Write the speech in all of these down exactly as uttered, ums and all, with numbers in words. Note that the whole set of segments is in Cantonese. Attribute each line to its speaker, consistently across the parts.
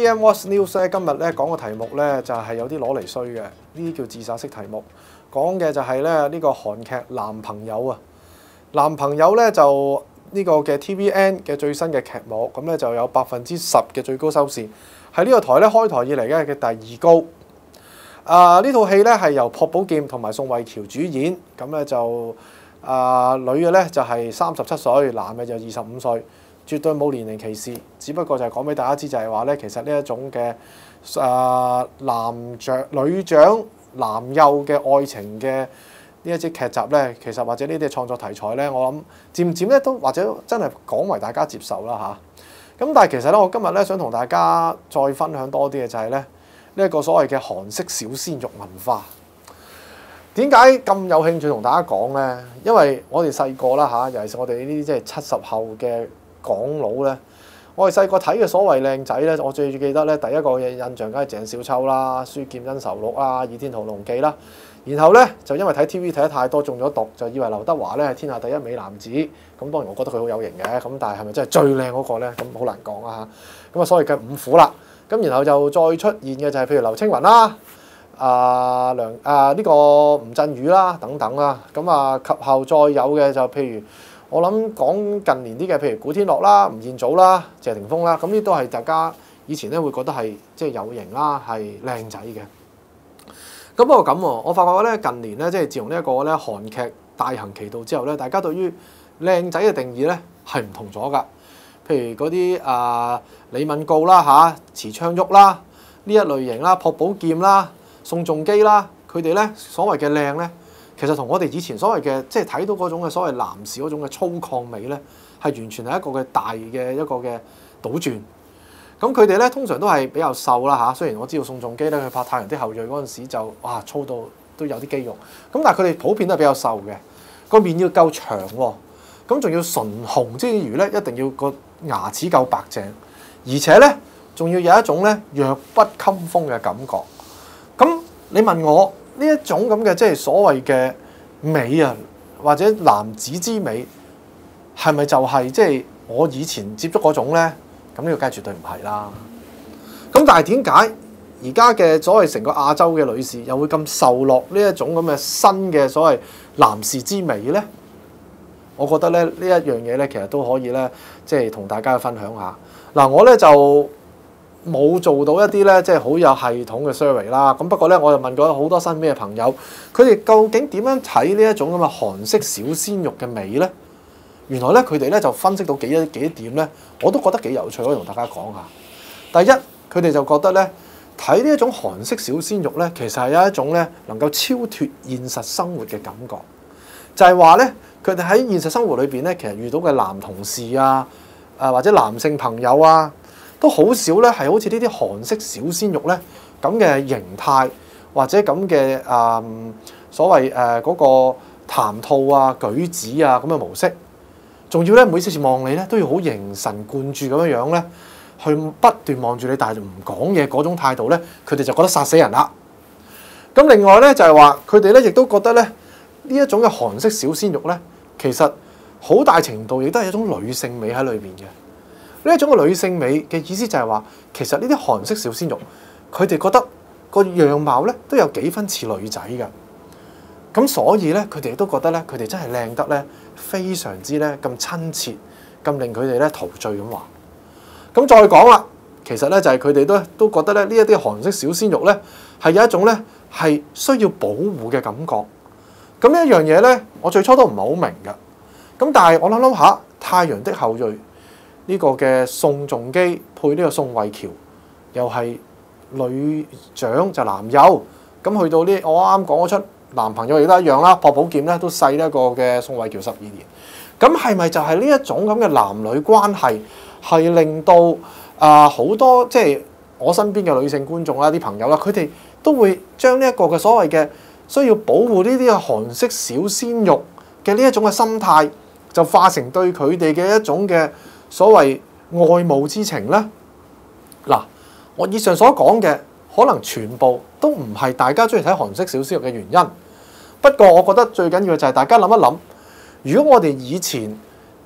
Speaker 1: A M What's News 咧，今日咧講個題目咧就係有啲攞嚟衰嘅，呢啲叫自殺式題目。講嘅就係咧呢個韓劇男朋友啊，男朋友咧就呢個嘅 T V N 嘅最新嘅劇目，咁咧就有百分之十嘅最高收視，係呢個台咧開台以嚟嘅嘅第二高。啊！呢套戲咧係由朴寶劍同埋宋慧喬主演，咁咧就啊女嘅咧就係三十七歲，男嘅就二十五歲，絕對冇年齡歧視。只不過就係講俾大家知，就係話咧，其實呢一種嘅啊男長女長男幼嘅愛情嘅呢一啲劇集咧，其實或者呢啲創作題材咧，我諗漸漸咧都或者真係廣為大家接受啦吓，咁但係其實咧，我今日咧想同大家再分享多啲嘅就係咧。呢一個所謂嘅韓式小鮮肉文化，點解咁有興趣同大家講呢？因為我哋細個啦嚇，尤其是我哋呢啲即係七十後嘅港佬咧，我哋細個睇嘅所謂靚仔咧，我最記得咧第一個嘅印象梗係鄭少秋啦、書劍恩仇錄啦、倚天屠龍記啦，然後咧就因為睇 T V 睇得太多中咗毒，就以為劉德華咧係天下第一美男子。咁當然我覺得佢好有型嘅，咁但係係咪真係最靚嗰個咧？咁好難講啊嚇。咁啊，所謂嘅五虎啦。咁然後就再出現嘅就係譬如劉青雲啦、啊梁啊呢個吳鎮宇啦等等啦，咁啊及後再有嘅就譬如我諗講近年啲嘅，譬如古天樂啦、吳彥祖啦、謝霆鋒啦，咁呢都係大家以前咧會覺得係即係有型啦、係靚仔嘅。咁不過咁喎，我發覺咧近年咧即係自從呢一個咧韓劇大行其道之後咧，大家對於靚仔嘅定義咧係唔同咗㗎。譬如嗰啲啊李敏鎬啦嚇、池昌旭啦呢一類型啦、朴寶劍啦、宋仲基啦，佢哋咧所謂嘅靚咧，其實同我哋以前所謂嘅即係睇到嗰種嘅所謂男士嗰種嘅粗獷美咧，係完全係一個嘅大嘅一個嘅倒轉。咁佢哋咧通常都係比較瘦啦嚇，雖然我知道宋仲基咧佢拍《太陽的後裔》嗰陣時就哇粗到都有啲肌肉，咁但係佢哋普遍都係比較瘦嘅，個面要夠長喎，咁仲要唇紅之餘咧，一定要個牙齒夠白淨，而且咧仲要有一種咧弱不禁風嘅感覺。咁你問我呢一種咁嘅即係所謂嘅美啊，或者男子之美，係咪就係即係我以前接觸嗰種咧？咁呢個梗係絕對唔係啦。咁但係點解而家嘅所謂成個亞洲嘅女士又會咁受落呢一種咁嘅新嘅所謂男士之美咧？我覺得咧呢一樣嘢咧，其實都可以咧，即係同大家分享下。嗱，我咧就冇做到一啲咧，即係好有系統嘅 survey 啦。咁不過咧，我就問過好多身邊嘅朋友，佢哋究竟點樣睇呢一種咁嘅韓式小鮮肉嘅美咧？原來咧，佢哋咧就分析到幾多幾點咧，我都覺得幾有趣，可以同大家講下。第一，佢哋就覺得咧，睇呢一種韓式小鮮肉咧，其實係有一種咧能夠超脫現實生活嘅感覺，就係話咧。佢哋喺現實生活裏邊咧，其實遇到嘅男同事啊，啊或者男性朋友啊，都好少咧，係好似呢啲韓式小鮮肉咧咁嘅形態，或者咁嘅啊所謂誒嗰個談吐啊、舉止啊咁嘅模式。仲要咧，每次次望你咧，都要好凝神貫注咁樣樣咧，去不斷望住你，但係唔講嘢嗰種態度咧，佢哋就覺得殺死人啦。咁另外咧就係話，佢哋咧亦都覺得咧呢一種嘅韓式小鮮肉咧。其實好大程度亦都係一種女性美喺裏邊嘅。呢一種嘅女性美嘅意思就係話，其實呢啲韓式小鮮肉，佢哋覺得個樣貌咧都有幾分似女仔嘅。咁所以咧，佢哋都覺得咧，佢哋真係靚得咧非常之咧咁親切，咁令佢哋咧陶醉咁話。咁再講啦，其實咧就係佢哋都都覺得咧呢一啲韓式小鮮肉咧係有一種咧係需要保護嘅感覺。咁呢一樣嘢咧，我最初都唔係好明㗎。咁但係我諗諗下，《太陽的後裔》呢個嘅宋仲基配呢個宋慧喬，又係女長就男幼。咁去到呢，我啱啱講咗出男朋友亦都一樣啦。朴寶劍咧都細呢一個嘅宋慧喬十二年。咁係咪就係呢一種咁嘅男女關係，係令到啊好、呃、多即係我身邊嘅女性觀眾啦、啲朋友啦，佢哋都會將呢一個嘅所謂嘅需要保護呢啲嘅韓式小鮮肉嘅呢一種嘅心態，就化成對佢哋嘅一種嘅所謂愛慕之情咧。嗱，我以上所講嘅可能全部都唔係大家中意睇韓式小鮮肉嘅原因。不過我覺得最緊要嘅就係大家諗一諗，如果我哋以前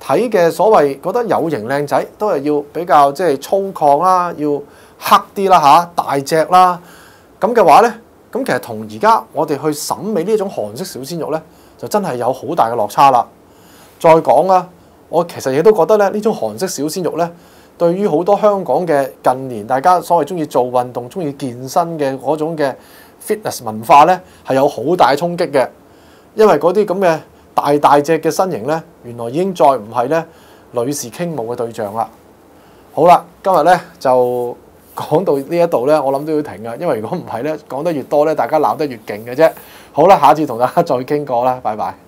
Speaker 1: 睇嘅所謂覺得有型靚仔都係要比較即係粗獷啦，要黑啲啦嚇，大隻啦。咁嘅話咧，咁其實同而家我哋去審美呢一種韓式小鮮肉咧，就真係有好大嘅落差啦。再講啦，我其實亦都覺得咧，呢種韓式小鮮肉咧，對於好多香港嘅近年大家所謂中意做運動、中意健身嘅嗰種嘅 fitness 文化咧，係有好大衝擊嘅。因為嗰啲咁嘅大大隻嘅身形咧，原來已經再唔係咧女士傾慕嘅對象啦。好啦，今日咧就講到呢一度咧，我諗都要停㗎，因為如果唔係咧，講得越多咧，大家鬧得越勁嘅啫。好啦，下次同大家再傾過啦，拜拜。